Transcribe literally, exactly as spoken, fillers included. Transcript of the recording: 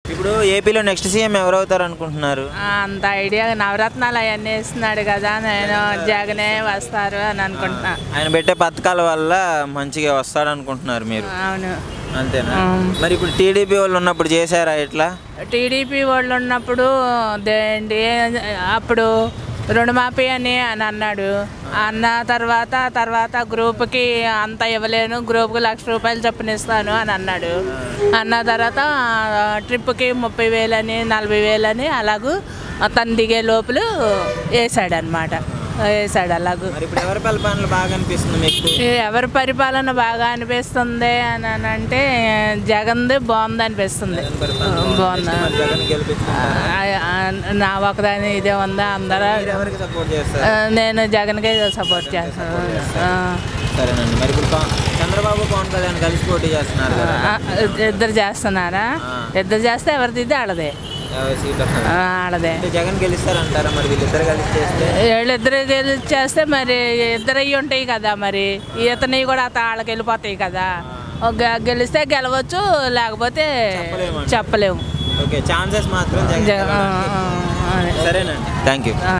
ఇప్పుడు ఏపీలో next CM ఎవరు అవుతారు అనుకుంటున్నారు? అంత ఐడియా నవరత్నాలు అవన్నీ ఇస్తున్నాడు కదా, నేను జగనే వస్తారు అని అనుకుంటున్నా. ఆయన పెట్టే పథకాల వల్ల మంచిగా వస్తాడు అనుకుంటున్నారు మీరు? అవును. అంతేనా? మరి ఇప్పుడు టీడీపీ వాళ్ళు ఉన్నప్పుడు చేశారా ఇట్లా? టీడీపీ వాళ్ళు ఉన్నప్పుడు దేంటి అప్పుడు రుణమాఫీ అని అని అన్నాడు. అన్న తర్వాత తర్వాత గ్రూప్కి అంత ఇవ్వలేను, గ్రూప్కి లక్ష రూపాయలు చొప్పున ఇస్తాను అని అన్నాడు. అన్న తర్వాత ట్రిప్కి ముప్పై వేలని నలభై వేలని అలాగూ తను దిగే లోపల వేసాడు అనమాట. వేసాడు అలాగూ. ఇప్పుడు ఎవరి పరిపాలన బాగా అనిపిస్తుంది మీకు? ఎవరి పరిపాలన బాగా అనిపిస్తుంది అని అంటే జగన్ది బాగుంది అనిపిస్తుంది. బాగుందా? నా ఒకదాని ఇదే ఉందా? అందరూ నేను జగన్కే సపోర్ట్ చేస్తాను. సరేనండి. మరి ఇప్పుడు చంద్రబాబు పవన్ కళ్యాణ్ కలిసి పోటీ చేస్తున్నారు కదా? ఇద్దరు చేస్తున్నారా? ఇద్దరు చేస్తే ఎవరిది ఆడదే ఆడదే. జగన్ గెలుస్తారంటారా? మరి వీళ్ళిద్దరు కలిసి చేస్తే? వీళ్ళిద్దరు గెలిచి చేస్తే మరి ఇద్దరు అయ్యి ఉంటాయి కదా, మరి ఇతని కూడా వాళ్ళకి వెళ్ళిపోతాయి కదా. గెలిస్తే గెలవచ్చు, లేకపోతే చెప్పలేము. ఓకే, ఛాన్సెస్ మాత్రం. సరేనండి, థ్యాంక్ యూ.